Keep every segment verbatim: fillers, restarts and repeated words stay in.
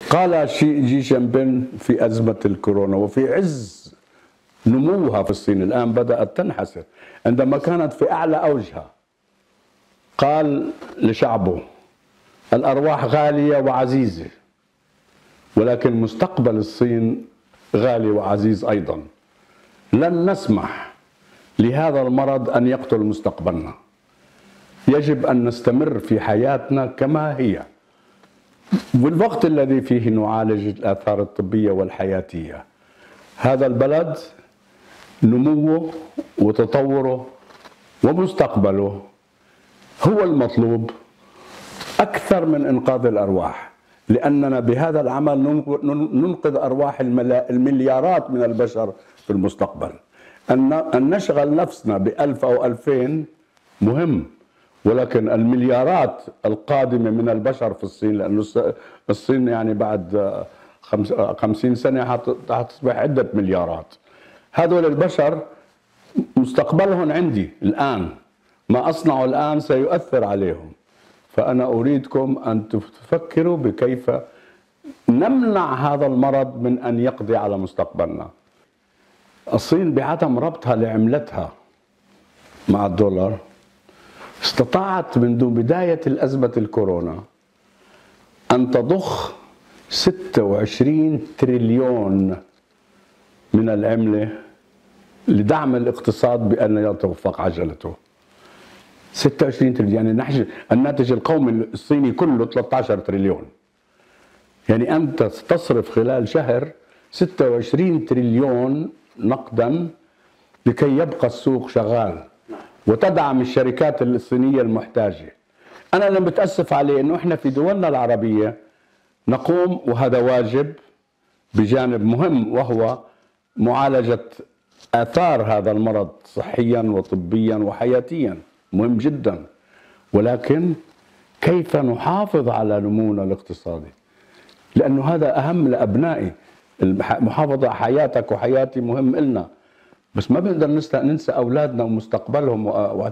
قال شي جي جين بين في أزمة الكورونا وفي عز نموها في الصين، الآن بدأت تنحسر، عندما كانت في أعلى أوجها قال لشعبه: الأرواح غالية وعزيزة، ولكن مستقبل الصين غالي وعزيز أيضا. لن نسمح لهذا المرض أن يقتل مستقبلنا، يجب أن نستمر في حياتنا كما هي بالوقت الذي فيه نعالج الآثار الطبية والحياتية. هذا البلد نموه وتطوره ومستقبله هو المطلوب أكثر من إنقاذ الأرواح، لأننا بهذا العمل ننقذ أرواح المليارات من البشر في المستقبل. أن نشغل نفسنا بألف أو ألفين مهم، ولكن المليارات القادمة من البشر في الصين، لأن الصين يعني بعد خمسين سنة حتصبح عدة مليارات. هذول البشر مستقبلهم عندي الآن، ما أصنعه الآن سيؤثر عليهم. فأنا أريدكم أن تفكروا بكيف نمنع هذا المرض من أن يقضي على مستقبلنا. الصين بعدم ربطها لعملتها مع الدولار استطاعت منذ بداية الأزمة الكورونا أن تضخ ستة وعشرين تريليون من العملة لدعم الاقتصاد بأن يتوفق عجلته. ستة وعشرين تريليون، يعني الناتج القومي الصيني كله ثلاثة عشر تريليون. يعني أنت تصرف خلال شهر ستة وعشرين تريليون نقدا لكي يبقى السوق شغال وتدعم الشركات الصينية المحتاجة. أنا اللي متأسف عليه إنه إحنا في دولنا العربية نقوم، وهذا واجب بجانب مهم، وهو معالجة آثار هذا المرض صحيا وطبيا وحياتيا، مهم جدا. ولكن كيف نحافظ على نمونا الاقتصادي؟ لأنه هذا أهم لأبنائي. المحافظة على حياتك وحياتي مهم إلنا، بس ما بنقدر ننسى أولادنا ومستقبلهم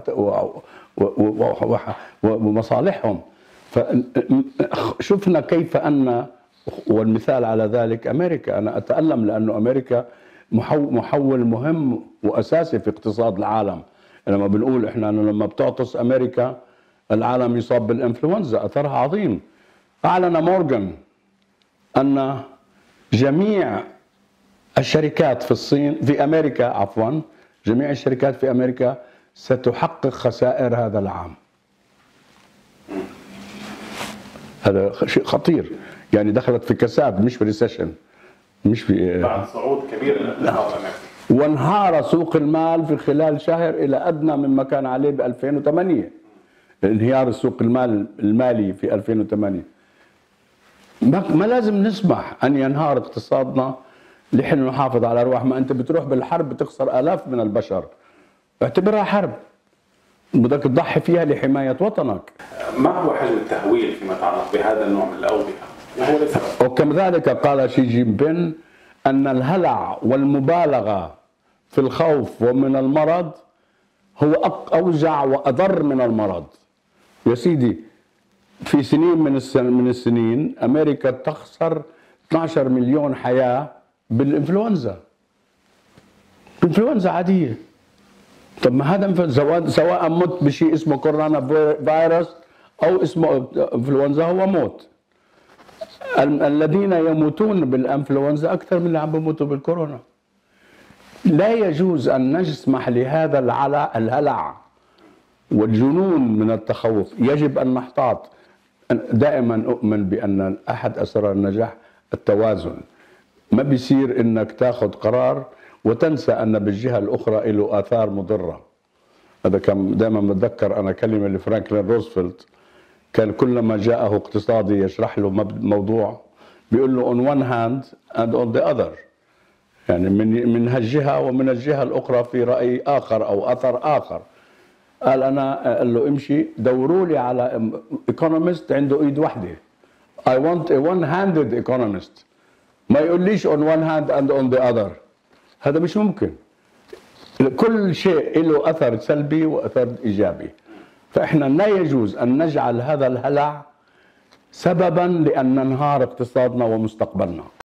ومصالحهم. فشفنا كيف أن، والمثال على ذلك أمريكا. أنا أتألم لأنه أمريكا محول مهم وأساسي في اقتصاد العالم. لما بنقول إحنا لما بتعطس أمريكا العالم يصاب بالإنفلونزا، أثرها عظيم. أعلن مورغان أن جميع الشركات في الصين في أمريكا عفوا جميع الشركات في أمريكا ستحقق خسائر هذا العام. هذا شيء خطير، يعني دخلت في كساد مش في ريسيشن، مش في بعد صعود كبير للاقتصاد الامريكي. وانهار سوق المال في خلال شهر إلى أدنى مما كان عليه ب ألفين وثمانية. انهيار السوق المال المالي في ألفين وثمانية. ما لازم نسمح أن ينهار اقتصادنا لحين نحافظ على أرواح. ما أنت بتروح بالحرب بتخسر آلاف من البشر، اعتبرها حرب بدك تضحي فيها لحماية وطنك. ما هو حجم التهويل فيما يتعلق بهذا النوع من الأوبئة؟ وهو لسبب. وكذلك قال شي جين بين أن الهلع والمبالغة في الخوف ومن المرض هو أوجع وأضر من المرض. يا سيدي، في سنين من من السنين أمريكا تخسر اثني عشر مليون حياة بالإنفلونزا. إنفلونزا عادية. طب ما هذا سواء مت بشيء اسمه كورونا فيروس أو اسمه إنفلونزا هو موت. الذين يموتون بالإنفلونزا أكثر من اللي عم بيموتوا بالكورونا. لا يجوز أن نسمح لهذا العلع الهلع والجنون من التخوف. يجب أن نحتاط. دائما أؤمن بأن أحد أسرار النجاح التوازن. ما بيصير إنك تاخذ قرار وتنسى أن بالجهة الأخرى له آثار مضرة. هذا كان دائما بتذكر أنا كلمة لفرانكلين روزفلت، كان كلما جاءه اقتصادي يشرح له موضوع بيقول له on one hand and on the other، يعني من من هالجهة ومن الجهة الأخرى في رأي آخر أو أثر آخر. قال أنا قال له امشي دوروا لي على economist عنده إيد واحدة. I want a one-handed economist. ما يقوليش on one hand and on the other. هذا مش ممكن. كل شيء له أثر سلبي وأثر إيجابي. فإحنا لا يجوز أن نجعل هذا الهلع سببا لأن ننهار اقتصادنا ومستقبلنا.